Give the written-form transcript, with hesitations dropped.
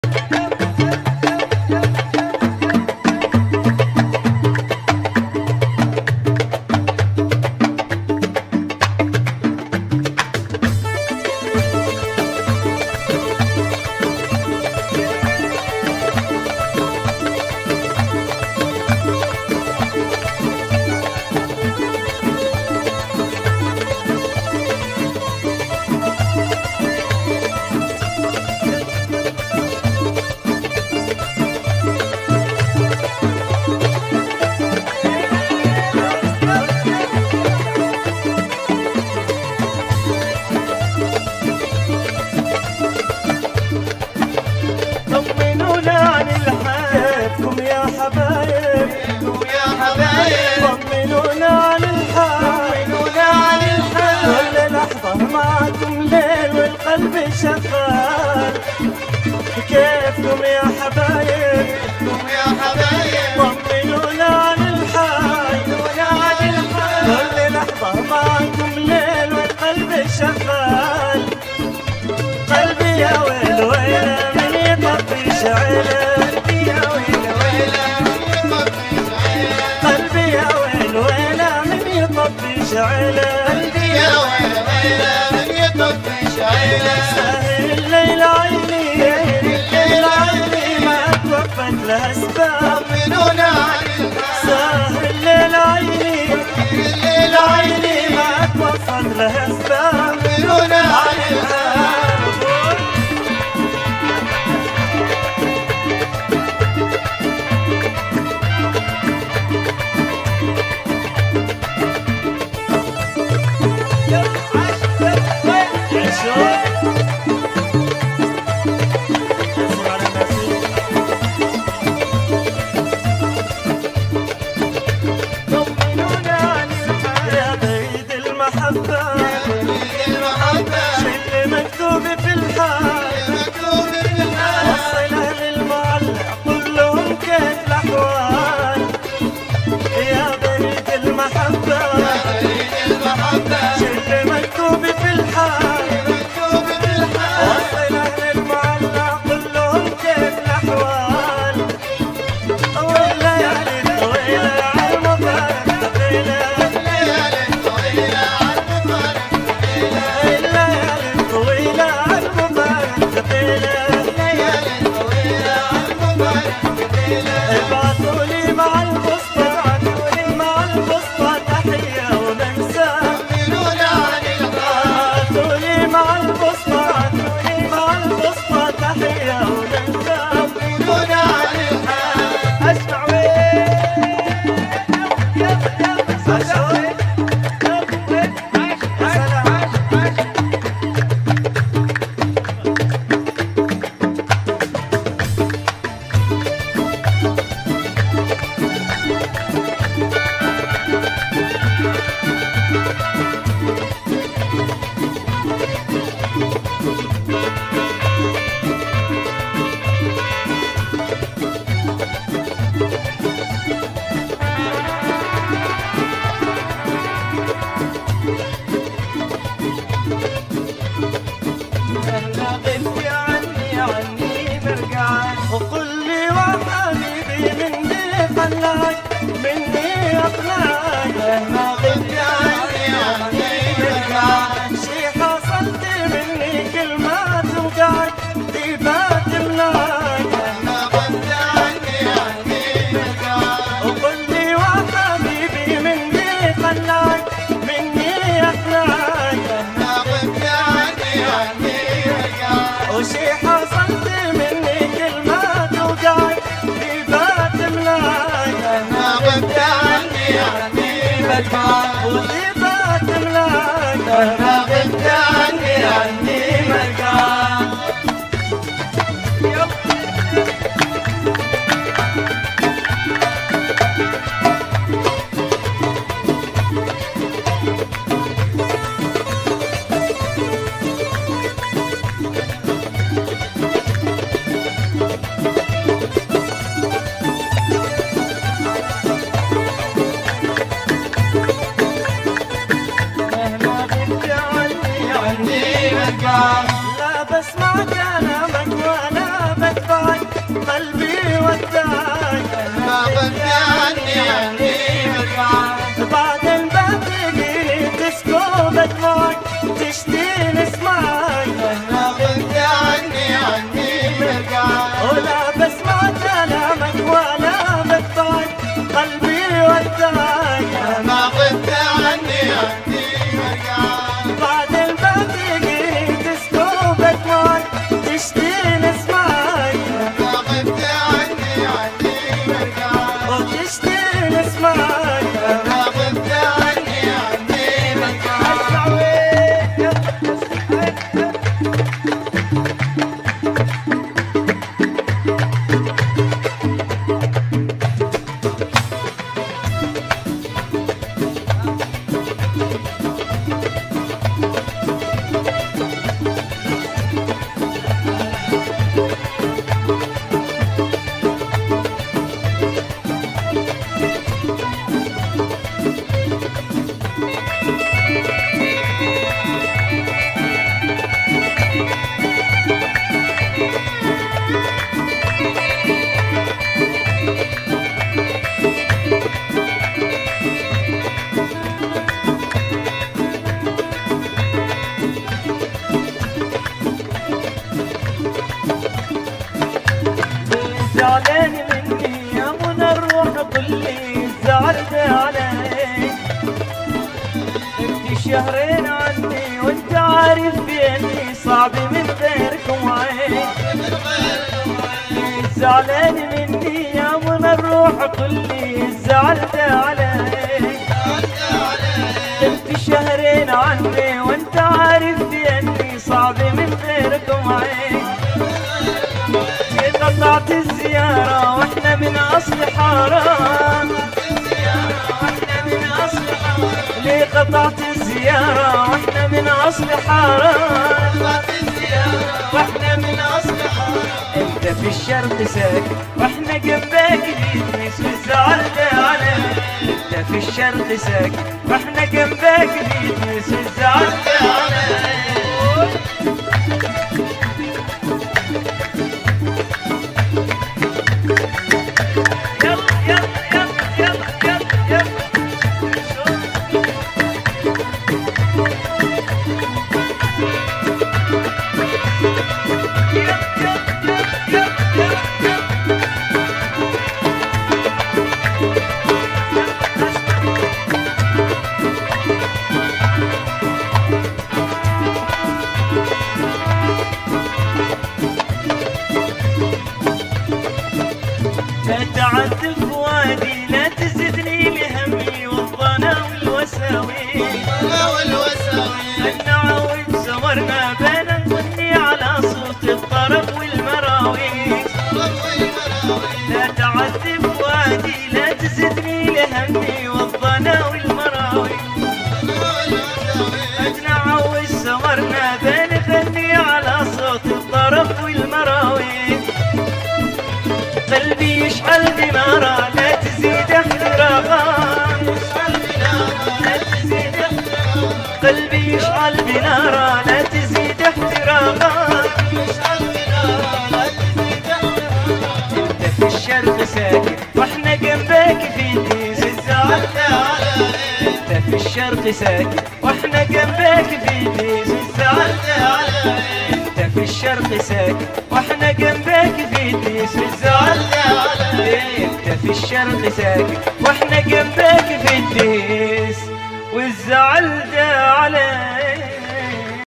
شغال. كيفكم يا حبايب؟ كيفكم يا حبايب؟ طمنونا عن الحال، كل لحظة معكم ليل والقلب شغال. قلبي يا ويل ويله من يطفي شعله، قلبي يا ويل ويله من يطفي شعله، قلبي يا ويل ويله من يطفي شعله، قلبي يا ويل ويله من يطفي شعله. ساهر الليل عيني، الليل عيني ما توفت له اسباب. طمنونا عن الحال، ساهر الليل عيني، الليل عيني ما توفت له اسباب. طمنونا عن الحال. وقل لي وحبيبي مني خلاك، مني اقنعك. مهما غبت عني برجعك، شي حصلت مني كل ما توقعك طيبات تملاك. مهما غبت عني برجعك. وقل لي وحبيبي مني خلاك، مني اقنعك. مهما غبت عني برجعك. وشي حصلت مني كل ما توقعك طيبات تملاك. مهما غبت عني برجعك. وطيبات تملاك. مهما غبت عني برجعك. قلبي وداك ما غبت عني مرجعك بعد البدري تسكب دموعك تشتي نسمعك ما غبت عني مرجعك ولا بسمع كلامك ولا بدفعك قلبي وداك ما غبت عني مرجعك بعد البدري تسكب دموعك تشتي نسمعك ما غبت عني مرجعك وتشتي نسمعك ما غبت عني مرجعك زعلان مني يا منى الروح كلي زعلت عليك انت شهرين عني وانت عارف باني صعب من غيركم عيك زعلان مني يا منى الروح كلي زعلت عليك انت شهرين عني وانت عارف باني صعب من غيركم عيك قطعت الزيارة واحنا من اصل حرام ليه قطعت الزيارة واحنا من اصل حرام واحنا من اصل حرام انت في الشرق ساكن واحنا جنبك بيتنس وزعلت عليك انت في الشرق ساكن واحنا جنبك بيتنس وزعلت عليك لا تعذب وادي لا تزدني لهمي والظنا والوساوي نعود سمرنا بين نغني على صوت الطرب والمراوي لا تعذب وادي لا تزدني لهمي والظنا والمراوي نعود سمرنا بين نغني على صوت الطرب والمراوي قلبي يشعل بنارا لا تزيد احتراقا قلبي يشعل بنارا لا تزيد احتراقا انت في الشرق ساكن واحنا جنبك في الديس الزعلت عليك انت في الشرق ساكن واحنا جنبك في الديس الزعلت عليك انت في الشرق ساكن واحنا جنبك في الديس الزعلت عليك انت في الشرق ساكن واحنا جنبك في الديس والزعلت عليك